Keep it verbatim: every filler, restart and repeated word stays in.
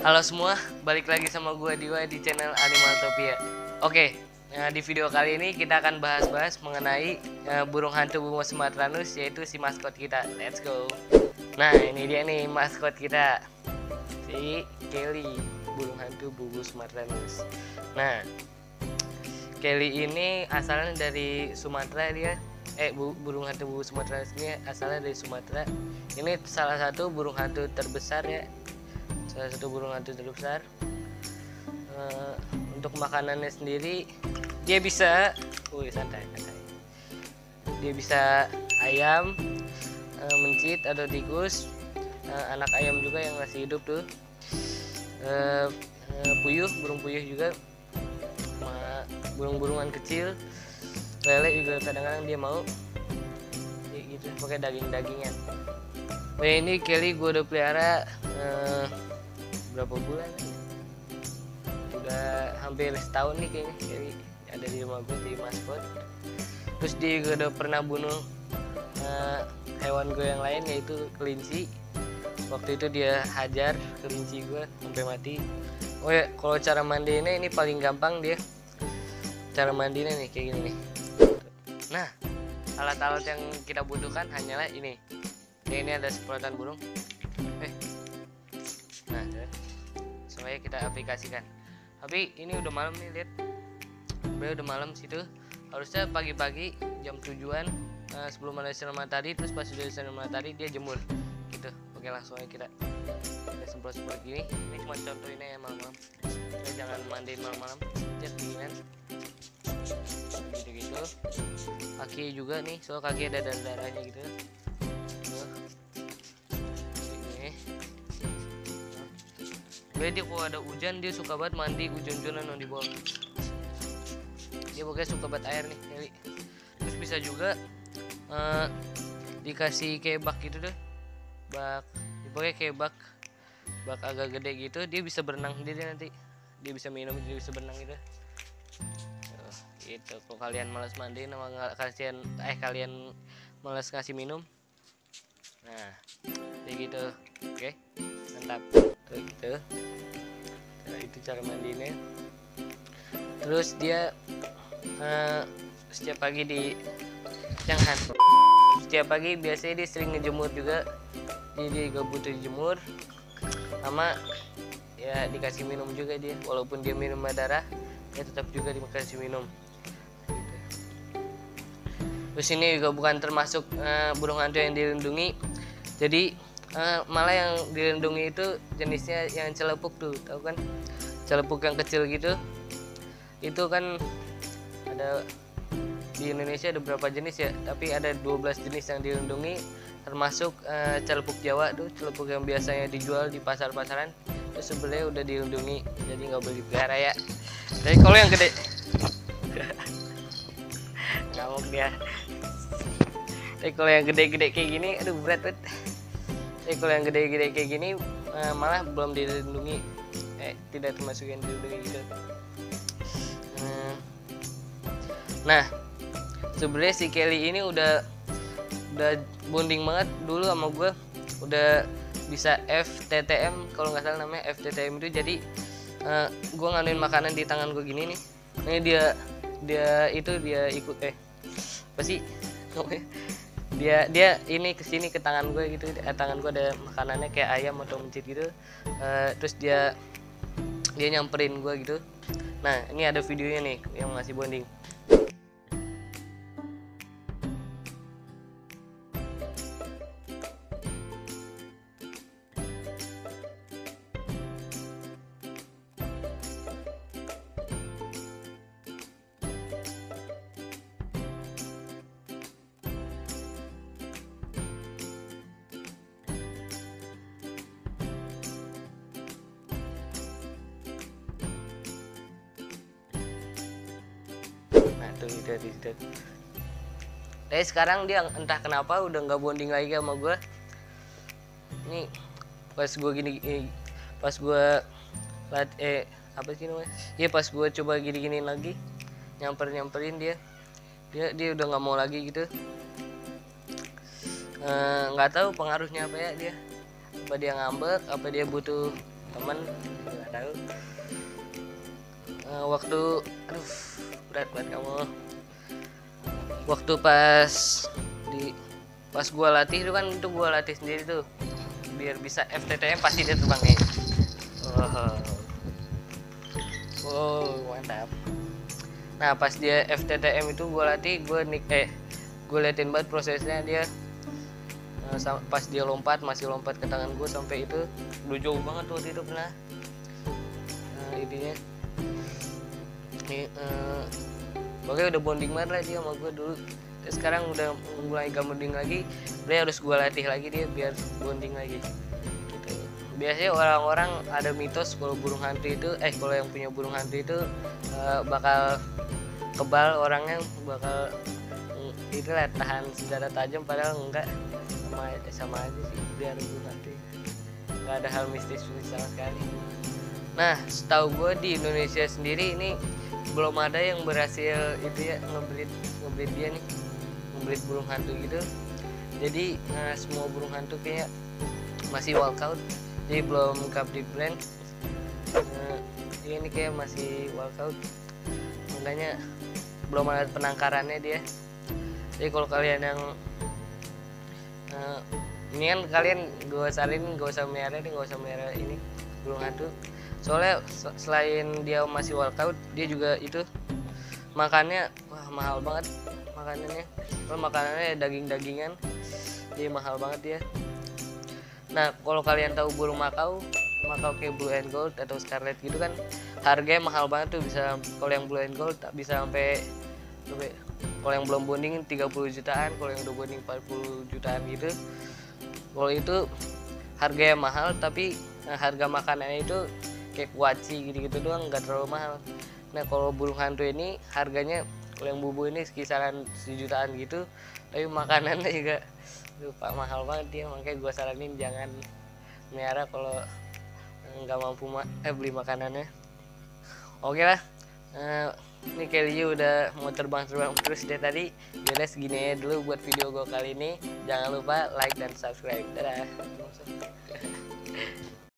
Halo semua, balik lagi sama gue Diwa di channel Animaltopia. Oke, nah di video kali ini kita akan bahas-bahas mengenai uh, burung hantu bunga sumatranus, yaitu si maskot kita. Let's go. Nah ini dia nih maskot kita, si Kelly, burung hantu bunga sumatranus. Nah Kelly ini asalnya dari Sumatera dia. Eh bu, burung hantu bunga sumatranus ini asalnya dari Sumatera. Ini salah satu burung hantu terbesar ya. Salah satu burung hantu terbesar. Uh, untuk makanannya sendiri dia bisa, wih santai santai. Dia bisa ayam, uh, mencit atau tikus, uh, anak ayam juga yang masih hidup tuh, uh, uh, puyuh, burung puyuh juga, burung-burungan kecil, lele juga kadang-kadang dia mau, kayak gitu, pakai daging-dagingan. Nah ini Kelly gue udah pelihara. Uh, berapa bulan udah hampir setahun nih kayaknya, jadi ada di rumah gue jadi maskot. Terus dia juga udah pernah bunuh uh, hewan gue yang lain, yaitu kelinci. Waktu itu dia hajar kelinci gue sampai mati. Oh ya, kalau cara mandiinnya ini paling gampang dia. Cara mandiinnya nih kayak gini nih. Nah, alat-alat yang kita butuhkan hanyalah ini. Kayak ini ada semprotan burung. Eh. Nah, supaya kita aplikasikan. Tapi ini udah malam nih, lihat. Udah udah malam situ. Harusnya pagi-pagi jam tujuan, uh, sebelum ada sinar matahari, terus pas sudah sinar matahari dia jemur. Gitu. Oke, langsung aja kita kita semprot-semprot gini. Ini cuma contoh ini ya malam-malam. Kita jangan mandiin malam-malam. Just dinginan. Gitu-gitu. Kaki juga nih, soal kaki ada darah-darahnya gitu. Dia, dia kalau ada hujan dia suka banget mandi hujan-hujanan di bawah. Dia pokoknya suka banget air nih, Kelly. Terus bisa juga uh, dikasih kayak bak gitu deh, bak, pokoknya kayak bak, bak agak gede gitu. Dia bisa berenang sendiri nanti. Dia bisa minum, dia bisa berenang gitu. Tuh, gitu. Kalau kalian malas mandi, nama kalian, eh kalian malas ngasih minum, nah, kayak gitu. Oke, mantap. Tuh gitu. Nah, itu cara mandinya. Terus dia uh, setiap pagi di jangan setiap pagi biasanya dia sering ngejemur juga, jadi gak butuh dijemur, sama ya dikasih minum juga dia, walaupun dia minum darah ya tetap juga dikasih minum. Terus ini juga bukan termasuk uh, burung hantu yang dilindungi, jadi Uh, malah yang dilindungi itu jenisnya yang celepuk tuh, tahu kan? Celepuk yang kecil gitu. Itu kan ada di Indonesia ada berapa jenis ya? Tapi ada dua belas jenis yang dilindungi, termasuk uh, celepuk Jawa tuh, celepuk yang biasanya dijual di pasar-pasaran. Itu sebenarnya udah dilindungi, jadi nggak boleh dipelihara ya. Tapi kalau yang gede, ngamuk dia. Tapi kalau yang gede-gede kayak gini, aduh berat banget. Eh kalau yang gede-gede kayak gini uh, malah belum dilindungi, eh tidak termasuk yang dilindungi gitu. Hmm. Nah, sebenarnya si Kelly ini udah udah bonding banget dulu sama gue, udah bisa F T T M kalau nggak salah namanya F T T M itu. Jadi uh, gue nganuin makanan di tangan gue gini nih. Ini dia dia itu dia ikut eh apa sih? dia dia ini kesini ke tangan gue gitu, eh, tangan gue ada makanannya kayak ayam atau mencit gitu, uh, terus dia dia nyamperin gue gitu. Nah ini ada videonya nih yang masih bonding. Tuh itu itu. Tapi sekarang dia entah kenapa udah nggak bonding lagi sama gue. Ini pas gue gini, gini pas gue lat eh apa sih namanya? Iya pas gue coba gini-gini lagi, nyamper nyamperin dia, dia dia udah nggak mau lagi gitu. Nggak uh, tahu pengaruhnya apa ya dia. Apa dia ngambek, apa dia butuh temen nggak tahu. Uh, waktu aduh berat banget kamu. Waktu pas di pas gua latih itu kan, itu gua latih sendiri tuh biar bisa F T T M pasti dia terbang nih. Oh, oh mantap. Nah pas dia F T T M itu gue latih, gue nik eh gue liatin banget prosesnya dia. Nah, pas dia lompat masih lompat ke tangan gue sampai itu udah jauh banget waktu itu pernah. Nah intinya ini uh, pokoknya udah bonding banget lah dia sama gue dulu. Terus sekarang udah mulai gak bonding lagi, dia harus gue latih lagi dia biar bonding lagi gitu. Biasanya orang-orang ada mitos kalau burung hantu itu eh kalau yang punya burung hantu itu uh, bakal kebal orangnya, bakal itu lah tahan senjata tajam, padahal enggak, sama sama aja sih dia ada burung hantu, nggak ada hal mistis sama sekali. Nah setahu gue di Indonesia sendiri ini belum ada yang berhasil itu ya ngebreed ngebreed dia nih, ngebreed burung hantu gitu. Jadi nah, semua burung hantu kayak masih walkout, jadi belum captive brand. Nah, ini kayak masih walkout, makanya belum ada penangkarannya dia. Jadi kalau kalian yang uh, ini kan kalian gak usah sarin, gak usah merah nih, gak usah merah ini burung hantu. Soalnya selain dia masih walkout, dia juga itu makannya wah mahal banget makanannya. Kalau makanannya daging-dagingan, jadi mahal banget dia. Nah kalau kalian tahu burung makau, makau kayak blue and gold atau scarlet gitu kan, harganya mahal banget tuh, bisa kalau yang blue and gold bisa sampai kalau yang belum bonding tiga puluh jutaan, kalau yang udah bonding empat puluh jutaan gitu. Kalau itu harganya mahal, tapi nah, harga makanannya itu kayak kuaci gitu-gitu doang, nggak terlalu mahal. Nah kalau burung hantu ini harganya kalau yang bubu ini sekisaran sejutaan gitu, tapi makanannya juga lupa mahal banget dia. Makanya gue saranin jangan melihara kalau nggak mampu ma eh beli makanannya. Oke lah, uh, ini Kelly udah mau terbang-terbang terus dari tadi. Jadi segini aja dulu buat video gue kali ini. Jangan lupa like dan subscribe. Dadah.